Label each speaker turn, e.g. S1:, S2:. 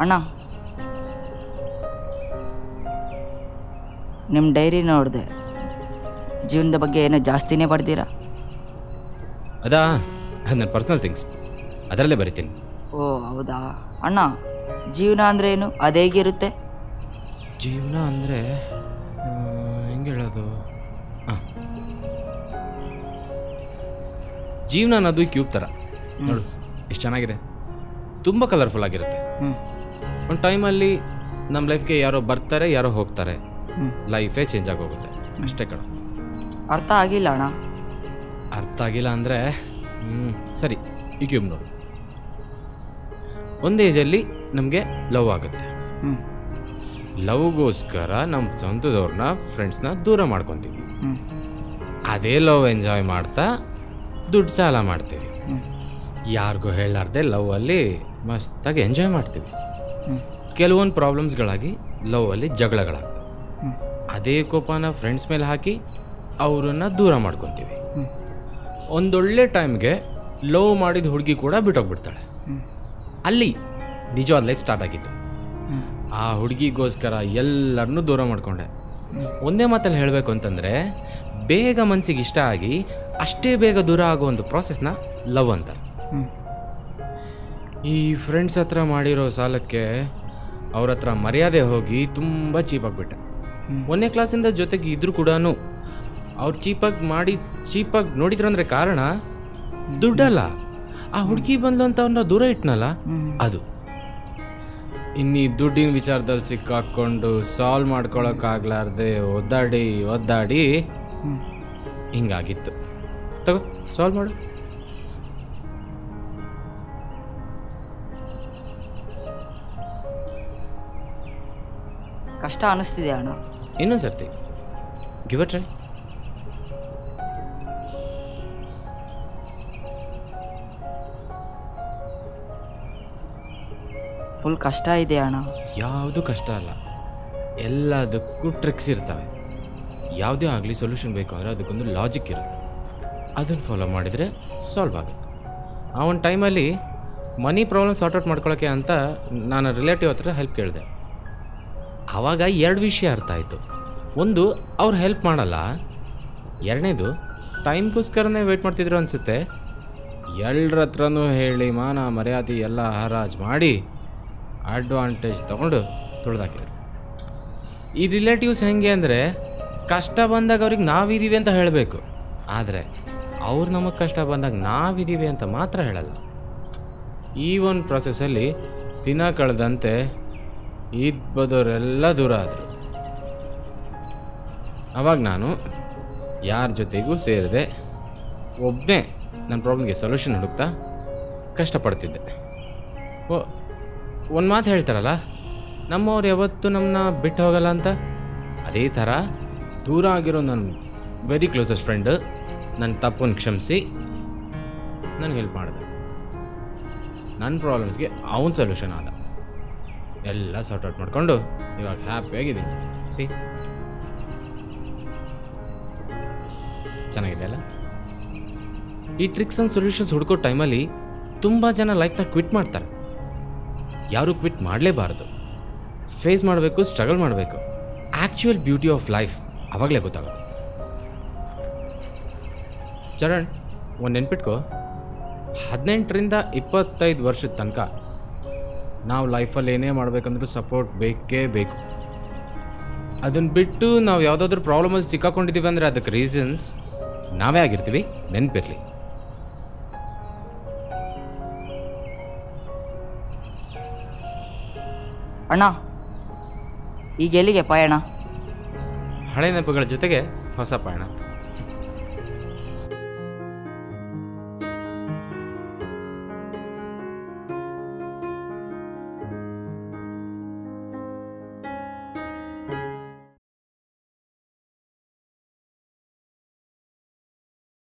S1: ಅಣ್ಣ, ನಿಮ್ಮ ಡೈರಿ ನೋಡಿದೆ, ಜೀವನದ ಬಗ್ಗೆ ಏನೋ ಜಾಸ್ತಿನೇ ಬರ್ತೀರಾ.
S2: ಅದು ನನ್ನ ಪರ್ಸನಲ್ ಥಿಂಗ್ಸ್, ಅದರಲ್ಲೇ ಬರಿತೀನಿ.
S1: ಓ ಹೌದಾ ಅಣ್ಣ, ಜೀವನ ಅಂದರೆ ಏನು, ಅದೇಗಿರುತ್ತೆ?
S2: ಜೀವನ ಅಂದರೆ ಹೆಂಗೆ ಹೇಳೋದು? ಜೀವನ ಅನ್ನೋದು ಕ್ಯೂಬ್ ಥರ ನೋಡು, ಎಷ್ಟು ಚೆನ್ನಾಗಿದೆ, ತುಂಬ ಕಲರ್ಫುಲ್ ಆಗಿರುತ್ತೆ. ಒಂದು ಟೈಮಲ್ಲಿ ನಮ್ಮ ಲೈಫ್ಗೆ ಯಾರೋ ಬರ್ತಾರೆ, ಯಾರೋ ಹೋಗ್ತಾರೆ, ಲೈಫೇ ಚೇಂಜ್ ಆಗೋಗುತ್ತೆ ಅಷ್ಟೇ ಕಣ.
S1: ಅರ್ಥ ಆಗಿಲ್ಲ ಅಣ್ಣ.
S2: ಅರ್ಥ ಆಗಿಲ್ಲ ಅಂದರೆ ಸರಿ, ಈ ಕ್ಯೂಬ್ ನೋಡು. ಒಂದು ಏಜಲ್ಲಿ ನಮಗೆ ಲವ್ ಆಗುತ್ತೆ. ಲವ್ಗೋಸ್ಕರ ನಮ್ಮ ಸ್ವಂತದವ್ರನ್ನ, ಫ್ರೆಂಡ್ಸ್ನ ದೂರ ಮಾಡ್ಕೊತೀವಿ. ಅದೇ ಲವ್ ಎಂಜಾಯ್ ಮಾಡ್ತಾ ದುಡ್ಡು ಸಾಲ ಮಾಡ್ತೀವಿ. ಯಾರಿಗೂ ಹೇಳಾರ್ದೆ ಲವ್ವಲ್ಲಿ ಮಸ್ತಾಗಿ ಎಂಜಾಯ್ ಮಾಡ್ತೀವಿ. ಕೆಲವೊಂದು ಪ್ರಾಬ್ಲಮ್ಸ್ಗಳಾಗಿ ಲವ್ವಲ್ಲಿ ಜಗಳಗಳಾಗ್ತವೆ. ಅದೇ ಕೋಪನ ಫ್ರೆಂಡ್ಸ್ ಮೇಲೆ ಹಾಕಿ ಅವರನ್ನು ದೂರ ಮಾಡ್ಕೊತೀವಿ. ಒಂದೊಳ್ಳೆ ಟೈಮ್ಗೆ ಲವ್ ಮಾಡಿದ ಹುಡುಗಿ ಕೂಡ ಬಿಟ್ಟೋಗ್ಬಿಡ್ತಾಳೆ. ಅಲ್ಲಿ ನಿಜವಾದ ಲೈಫ್ ಸ್ಟಾರ್ಟ್ ಆಗಿತ್ತು. ಆ ಹುಡುಗಿಗೋಸ್ಕರ ಎಲ್ಲರನ್ನೂ ದೂರ ಮಾಡಿಕೊಂಡೆ. ಒಂದೇ ಮಾತಲ್ಲಿ ಹೇಳಬೇಕು ಅಂತಂದರೆ, ಬೇಗ ಮನಸ್ಸಿಗೆ ಇಷ್ಟ ಆಗಿ ಅಷ್ಟೇ ಬೇಗ ದೂರ ಆಗುವಂಥ ಪ್ರಾಸೆಸ್ನ ಲವ್ ಅಂತಾರೆ. ಈ ಫ್ರೆಂಡ್ಸ್ ಹತ್ರ ಮಾಡಿರೋ ಸಾಲಕ್ಕೆ ಅವ್ರ ಹತ್ರ ಮರ್ಯಾದೆ ಹೋಗಿ ತುಂಬ ಚೀಪಾಗಿಬಿಟ್ಟೆ. 1ನೇ ಕ್ಲಾಸಿಂದ ಜೊತೆಗೆ ಇದ್ರೂ ಕೂಡ ಅವ್ರು ಚೀಪಾಗಿ ನೋಡಿದ್ರು ಅಂದರೆ ಕಾರಣ ದುಡ್ಡಲ್ಲ, ಆ ಹುಡುಗಿ ಬಂದ್ಲು ಅಂತ ಅವ್ರನ್ನ ದೂರ ಇಟ್ನಲ್ಲ ಅದು. ಇನ್ನೀ ದುಡ್ಡಿನ ವಿಚಾರದಲ್ಲಿ ಸಿಕ್ಕಾಕೊಂಡು ಸಾಲ್ವ್ ಮಾಡ್ಕೊಳಕ್ಕಾಗ್ಲಾರ್ದೆ ಒದ್ದಾಡಿ ಹಿಂಗಾಗಿತ್ತು. ತಗೋ ಸಾಲ್ವ್ ಮಾಡು.
S1: ಕಷ್ಟ ಅನ್ನಿಸ್ತಿದೆ ಅಣ್ಣ.
S2: ಇನ್ನೊಂದು ಸರ್ತಿ ಗಿವ್ ಅ ಟ್ರೈ.
S1: ಫುಲ್ ಕಷ್ಟ ಇದೆ ಅಣ್ಣ.
S2: ಯಾವುದು ಕಷ್ಟ ಅಲ್ಲ, ಎಲ್ಲದಕ್ಕೂ ಟ್ರಿಕ್ಸ್ ಇರ್ತವೆ. ಯಾವುದೇ ಆಗಲಿ ಸೊಲ್ಯೂಷನ್ ಬೇಕು ಅಂದರೆ ಅದಕ್ಕೊಂದು ಲಾಜಿಕ್ ಇರುತ್ತೆ. ಅದನ್ನು ಫಾಲೋ ಮಾಡಿದರೆ ಸಾಲ್ವ್ ಆಗುತ್ತೆ. ಆ ಒಂದು ಟೈಮಲ್ಲಿ ಮನಿ ಪ್ರಾಬ್ಲಮ್ ಸಾರ್ಟ್ ಔಟ್ ಮಾಡ್ಕೊಳ್ಳೋಕ್ಕೆ ಅಂತ ನಾನು ರಿಲೇಟಿವ್ ಹತ್ರ ಹೆಲ್ಪ್ ಕೇಳಿದೆ. ಆವಾಗ 2 ವಿಷಯ ಅರ್ಥ ಆಯಿತು. ಒಂದು, ಅವ್ರು ಹೆಲ್ಪ್ ಮಾಡಲ್ಲ. 2ನೇದು, ಟೈಮ್ಗೋಸ್ಕರನೇ ವೆಯ್ಟ್ ಮಾಡ್ತಿದ್ರು ಅನಿಸುತ್ತೆ. ಎಲ್ಲರ ಹತ್ರನೂ ಹೇಳಿ ಮಾನ ಮರ್ಯಾದೆ ಎಲ್ಲ ಹರಾಜು ಮಾಡಿ ಅಡ್ವಾಂಟೇಜ್ ತೊಗೊಂಡು ತುಳಿದಾಕಿದ್ರು. ಈ ರಿಲೇಟಿವ್ಸ್ ಹೆಂಗೆ ಅಂದರೆ, ಕಷ್ಟ ಬಂದಾಗ ಅವ್ರಿಗೆ ನಾವಿದ್ದೀವಿ ಅಂತ ಹೇಳಬೇಕು, ಆದರೆ ಅವ್ರು ನಮಗೆ ಕಷ್ಟ ಬಂದಾಗ ನಾವಿದ್ದೀವಿ ಅಂತ ಮಾತ್ರ ಹೇಳಲ್ಲ. ಈ ಒಂದು ಪ್ರೊಸೆಸ್ಸಲ್ಲಿ ದಿನ ಕಳೆದಂತೆ ಬದೋರೆಲ್ಲ ದೂರ ಆದರು. ಆವಾಗ ನಾನು ಯಾರ ಜೊತೆಗೂ ಸೇರಿದೆ, ಒಬ್ಬನೇ ನನ್ನ ಪ್ರಾಬ್ಲಮ್ಗೆ ಸೊಲ್ಯೂಷನ್ ಹುಡುಕ್ತಾ ಕಷ್ಟಪಡ್ತಿದ್ದೆ. ಒಂದು ಮಾತು ಹೇಳ್ತಾರಲ್ಲ, ನಮ್ಮವ್ರು ಯಾವತ್ತೂ ನಮ್ಮನ್ನ ಬಿಟ್ಟು ಹೋಗಲ್ಲ ಅಂತ. ಅದೇ ಥರ ದೂರ ಆಗಿರೋ ನನ್ನ ವೆರಿ ಕ್ಲೋಸೆಸ್ಟ್ ಫ್ರೆಂಡ್ ನನ್ನ ತಪ್ಪನ್ನು ಕ್ಷಮಿಸಿ ನನಗೆ ಹೆಲ್ಪ್ ಮಾಡಿದೆ. ನನ್ನ ಪ್ರಾಬ್ಲಮ್ಸ್ಗೆ ಅವನ ಸೊಲ್ಯೂಷನ್ ಆದ. ಎಲ್ಲ ಸಾರ್ಟ್ ಔಟ್ ಮಾಡಿಕೊಂಡು ಇವಾಗ ಹ್ಯಾಪಿಯಾಗಿದ್ದೀನಿ. ಚೆನ್ನಾಗಿದೆ ಅಲ್ಲ? ಈ ಟ್ರಿಕ್ಸ್ ಆ್ಯಂಡ್ ಸೊಲ್ಯೂಷನ್ಸ್ ಹುಡ್ಕೋ ಟೈಮಲ್ಲಿ ತುಂಬ ಜನ ಲೈಫ್ನ ಕ್ವಿಟ್ ಮಾಡ್ತಾರೆ. ಯಾರೂ ಕ್ವಿಟ್ ಮಾಡಲೇಬಾರ್ದು. ಫೇಸ್ ಮಾಡಬೇಕು, ಸ್ಟ್ರಗಲ್ ಮಾಡಬೇಕು. ಆ್ಯಕ್ಚುಯಲ್ ಬ್ಯೂಟಿ ಆಫ್ ಲೈಫ್ ಆವಾಗಲೇ ಗೊತ್ತಾಗೋದು. ಚರಣ್, ಒಂದು ನೆನ್ಪಿಟ್ಕೋ, 18ರಿಂದ 25 ವರ್ಷದ ತನಕ ನಾವು ಲೈಫಲ್ಲಿ ಏನೇ ಮಾಡಬೇಕಂದ್ರೂ ಸಪೋರ್ಟ್ ಬೇಕೇ ಬೇಕು. ಅದನ್ನು ಬಿಟ್ಟು ನಾವು ಯಾವುದಾದ್ರೂ ಪ್ರಾಬ್ಲಮಲ್ಲಿ ಸಿಕ್ಕಾಕೊಂಡಿದ್ದೀವಿ ಅಂದರೆ ಅದಕ್ಕೆ ರೀಸನ್ಸ್ ನಾವೇ ಆಗಿರ್ತೀವಿ, ನೆನಪಿರಲಿ.
S1: ಅಣ್ಣ, ಈಗ ಎಲ್ಲಿಗೆ ಪಯಣ?
S2: ಹಳೆ ನೆನಪುಗಳ ಜೊತೆಗೆ ಹೊಸ ಪಯಣ.